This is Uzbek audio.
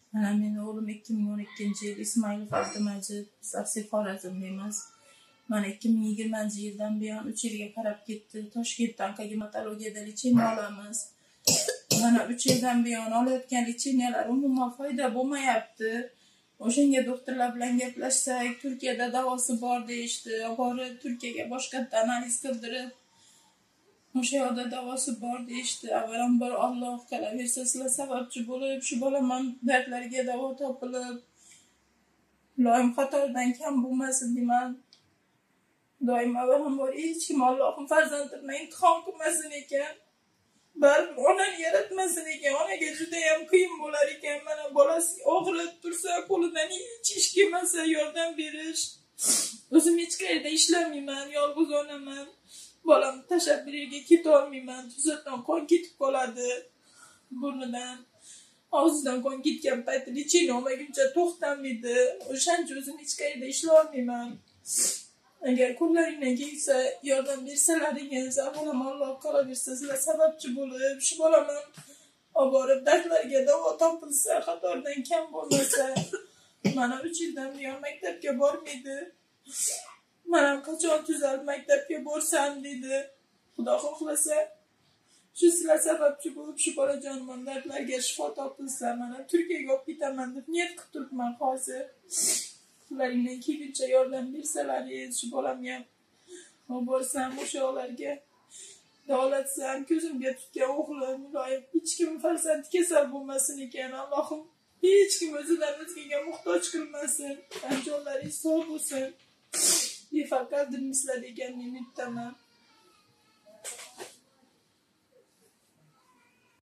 Mana meni o'g'lim 2012-yil Ismoilov Abdumajid, biz asli Xorazmdaymiz. Mana 2020-yildan buyon 3 yilga qarab ketdi. Toshkentdan gematologiyada lecheniya olamiz. Mana 3 yildan buyon olayotgan lecheniyalar umuman foyda bo'lmayapti. O'shanga doktorlar bilan gaplashsak, Turkiyada davosi bor deyishdi. Borib Turkiyaga boshqatdan analiz qildirib, o'sha yerda davosi bor deyishdi. Avvalambor Alloh qolaversa sizlar sababchi bo'lib, shu bolaman dardlarga davo topilib, iloyim xatodan kam bo'lmasin deyman. Doim avvalambor hech kim Allohim farzandimni imtihon qilmasin ekan. Baribir onani yaratmasin ekan. Onaga juda ham qiyin bo'lar ekan. Mana bolasi og'rib tursa, qo'lidan hech ish kelmasa yordam berish. O'zim hech qayerda ishlamayman, yolg'iz onaman. Bolamni tashlab bir yerga keta olmayman. To'satdan qon ketib qoladi burnidan. Og'zidan qon ketgan payti lecheniya olmaguncha to'xtamaydi. O'shancha o'zim hech qayerda ishlay olmayman. Agar qo'llaringdan kelsa yordam bersalaringiz, avvalambor Alloh qolaversa sizlar sababchi bo'lib, shu bolaman olib borib dardlarga davo topilsa, xatordan kam bo'lmasa. Mana 3 yildan buyon maktabga bormaydi. Mana qachon tuzalib maktabga borsam dedi. Xudo xohlasa shu sizlar sababchi bo'lib shu bolajonimning dardlariga shifo topilsa, mana Turkiyaga olib ketaman deb niyat qilib turibman hozir. Ulardan kelguncha yordam bersalaringiz, shu bolamga olib borsam, o'sha yoqlarga davolatsam, ko'zimga tutgan o'g'lim, iloyim hech kim farzandi kasal bo'lmasin ekan. Allohim hech kim o'zidan o'zgaga muhtoj qilmasin. Jonlaringiz sog' bo'lsin. Befaqat sizlar degan men aytaman.